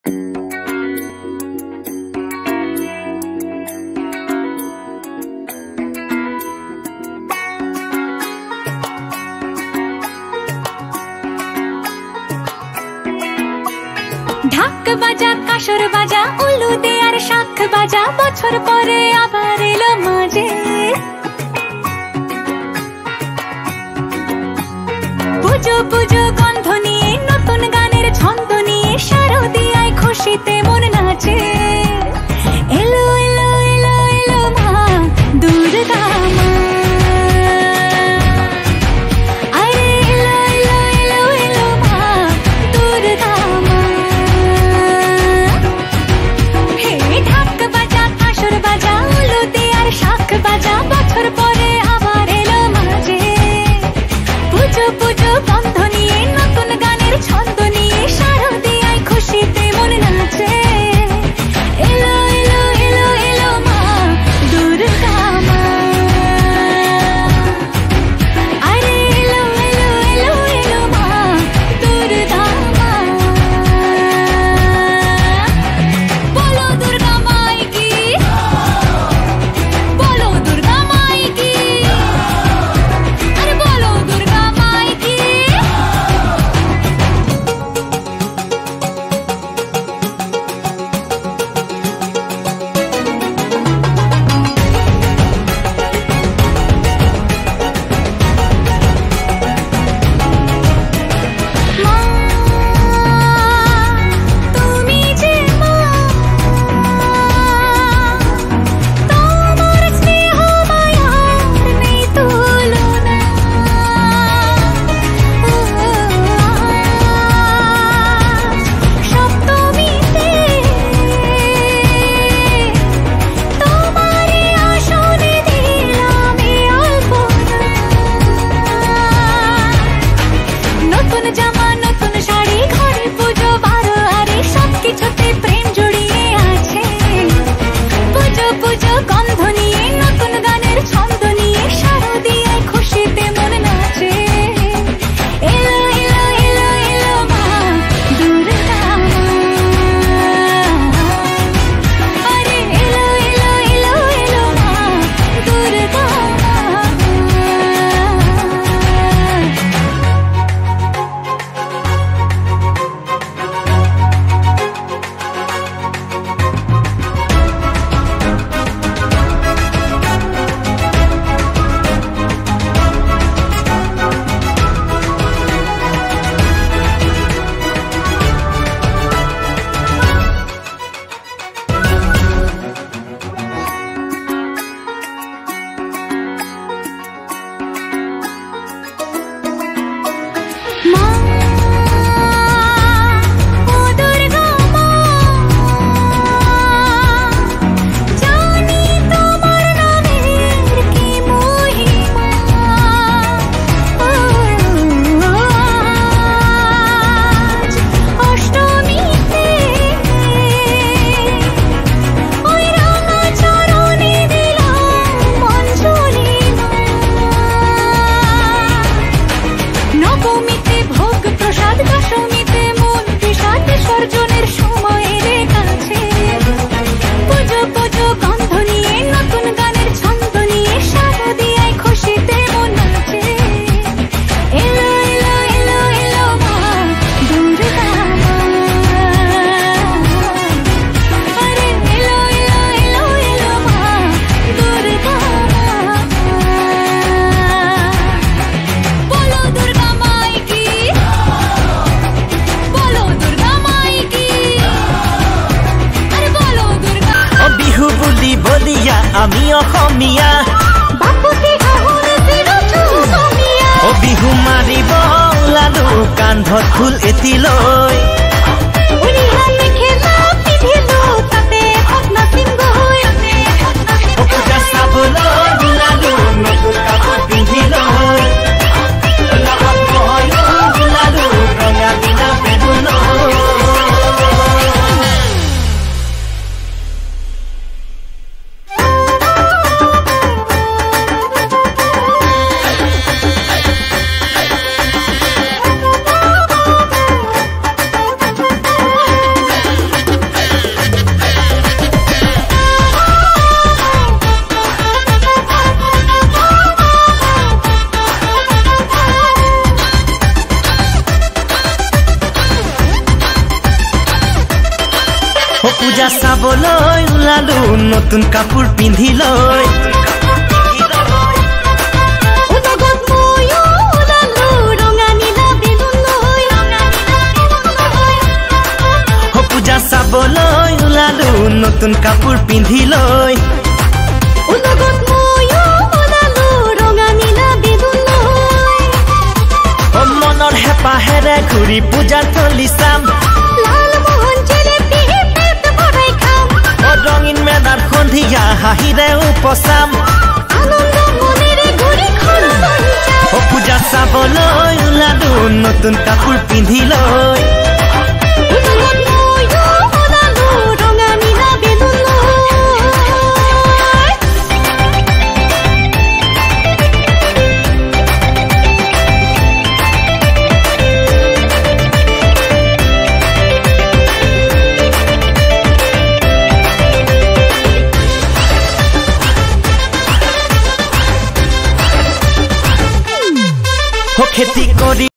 ঢাক বাজা কাসর বাজা উলু দে আর শাখ বাজা বছর পরে আবার এলো মাঝে পুজো পুজো গন্ধ নিয়ে নতুন গানের ছন্দ নিয়ে শারদিয়ায় খুশিতে মন নাচে এলো এলো এলো এলো মা দুর্গা মা আরে এলো এলো এলো এলো মা দুর্গা মা হে ঢাক বাজা কাসর বাজা উলু দে আর শাখ বাজা বছর পরে আবার এলো মাঝে পুজো পুজো গন্ধ নিয়ে নতুন গানের ছন্দ নিয়ে শারদিয়ায় খুশিতে মন নাচে এলো এলো এলো এলো মা দুর্গা মা আরে এলো এলো এলো এলো মা দুর্গা মা বলো দুর্গা মাই কি বলো দুর্গা মাই কি আরে বলো দুর্গা মাই কি মা তুমি যে মা তোমার স্নেহ মায়ার নেই তুলনা সপ্তমীতে তোমারে আসনে দিলাম এই আলপনা নতুন জামা নতুন শাড়ি ঘরে পুজো বারো আরে সবকিছুতে প্রেম জড়িয়ে আছে পুজো পুজো গন্ধ নিয়ে নতুন গানের ছন্দ নিয়ে শারদিয়ায় খুশিতে মন নাচে এলো এলো এলো এলো মা দুর্গা মা আরে এলো এলো এলো এলো মা দুর্গা মা মা ও দুর্গা মা জানি তোমার নামের কি মহিমা আজ অষ্টমীতে ওই রাঙা চরণে দিলাম অঞ্জলি মা নবমীতে ভোগ প্রসাদ দশমীতে মন বিষাদ বিসর্জনের সময় এলে কাছে পুজো পুজো গন্ধ নিয়ে নতুন গানের ছন্দ নিয়ে শারদিয়ায় খুশিতে মন নাচে এলো এলো এলো এলো মা দুর্গা মা আরে এলো এলো এলো এলো মা দুর্গা মা বলো দুর্গা মাই কি বলো দুর্গা মাই কি আরে বলো দুর্গা ও বিহু বুলি বলিয়া আমি অসমীয়া বাপুতি সাহোৰ চিৰচুমীয়া ও বিহু মাৰিব ওলালো কান্ধত ফুল এটি লৈ উৰিহা মেখেলা পিন্ধিলো তাতে হক নাচিম গৈ ও পূজা চাবলৈ ওলালো নতুন কাপোৰ পিন্ধি লৈ লগত ময়ো ওলালো ৰঙা বিনা বেলুনলৈ পূজা চাবলৈ ওলালো নতুন কাপোৰ পিন্ধি লৈ পূজা চাবলৈ ওলালো নতুন কাপোৰ পিন্ধি লৈ মনৰ হেঁপাহেৰে ঘূৰি পূজাৰ থলী চাম ৰঙীন মেদাৰ সন্ধিয়া হাঁহিৰে উপচাম পূজা চাবলৈ ওলালো নতুন কাপোৰ পিন্ধি লৈ খেতি কৰি